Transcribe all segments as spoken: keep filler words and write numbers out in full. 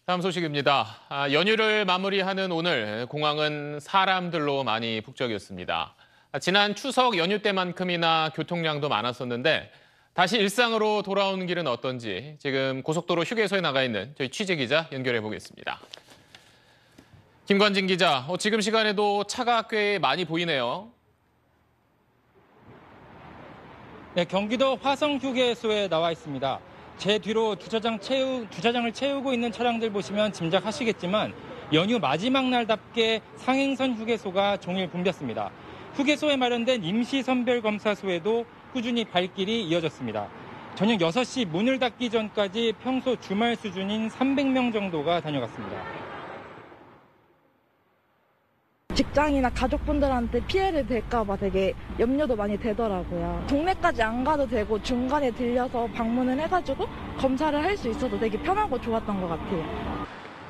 다음 소식입니다. 아, 연휴를 마무리하는 오늘 공항은 사람들로 많이 북적였습니다. 아, 지난 추석 연휴 때만큼이나 교통량도 많았었는데 다시 일상으로 돌아오는 길은 어떤지 지금 고속도로 휴게소에 나가 있는 저희 취재기자 연결해 보겠습니다. 김관진 기자, 어, 지금 시간에도 차가 꽤 많이 보이네요. 네, 경기도 화성 휴게소에 나와 있습니다. 제 뒤로 주차장 채우, 주차장을 채우고 있는 차량들 보시면 짐작하시겠지만 연휴 마지막 날답게 상행선 휴게소가 종일 붐볐습니다. 휴게소에 마련된 임시선별검사소에도 꾸준히 발길이 이어졌습니다. 저녁 여섯 시 문을 닫기 전까지 평소 주말 수준인 삼백 명 정도가 다녀갔습니다. 직장이나 가족분들한테 피해를 될까봐 되게 염려도 많이 되더라고요. 동네까지 안 가도 되고 중간에 들려서 방문을 해가지고 검사를 할 수 있어서 되게 편하고 좋았던 것 같아요.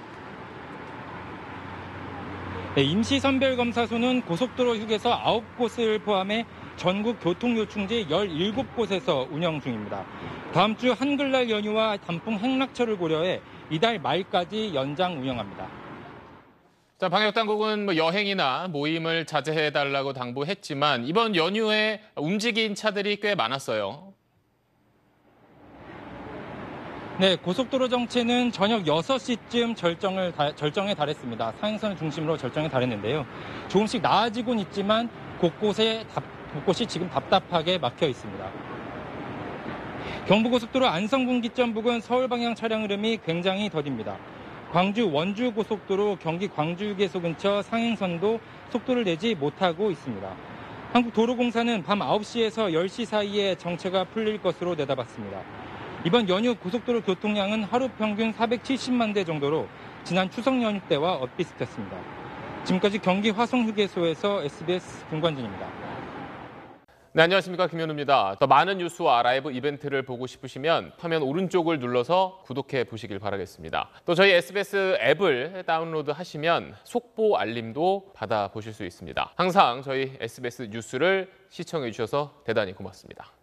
네, 임시선별검사소는 고속도로 휴게소 아홉 곳을 포함해 전국 교통요충지 열일곱 곳에서 운영 중입니다. 다음 주 한글날 연휴와 단풍 행락철을 고려해 이달 말까지 연장 운영합니다. 자, 방역당국은 뭐 여행이나 모임을 자제해달라고 당부했지만 이번 연휴에 움직인 차들이 꽤 많았어요. 네, 고속도로 정체는 저녁 여섯 시쯤 절정을 다, 절정에 달했습니다. 상행선을 중심으로 절정에 달했는데요. 조금씩 나아지곤 있지만 곳곳에 답, 곳곳이 지금 답답하게 막혀 있습니다. 경부고속도로 안성분기점 부근 서울 방향 차량 흐름이 굉장히 더딥니다. 광주 원주 고속도로 경기 광주휴게소 근처 상행선도 속도를 내지 못하고 있습니다. 한국도로공사는 밤 아홉 시에서 열 시 사이에 정체가 풀릴 것으로 내다봤습니다. 이번 연휴 고속도로 교통량은 하루 평균 사백칠십만 대 정도로 지난 추석 연휴 때와 엇비슷했습니다. 지금까지 경기 화성휴게소에서 에스비에스 김관진입니다. 네, 안녕하십니까. 김현우입니다. 더 많은 뉴스와 라이브 이벤트를 보고 싶으시면 화면 오른쪽을 눌러서 구독해 보시길 바라겠습니다. 또 저희 에스비에스 앱을 다운로드 하시면 속보 알림도 받아보실 수 있습니다. 항상 저희 에스비에스 뉴스를 시청해 주셔서 대단히 고맙습니다.